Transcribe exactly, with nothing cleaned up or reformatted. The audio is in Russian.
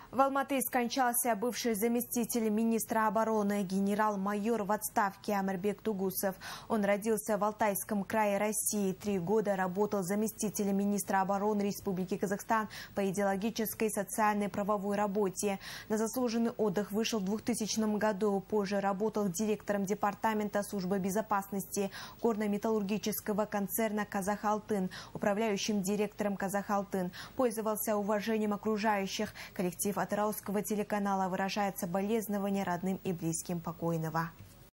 В Алматы скончался бывший заместитель министра обороны, генерал-майор в отставке Амирбек Тугусов. Он родился в Алтайском крае России. Три года работал заместителем министра обороны Республики Казахстан по идеологической, социальной, правовой работе. На заслуженный отдых вышел в двухтысячном году. Позже работал директором департамента службы безопасности горно-металлургического концерна «Казахалтын», управляющим директором «Казахалтын». Пользовался уважением окружающих. Коллектив Атырауского телеканала выражает соболезнования родным и близким покойного.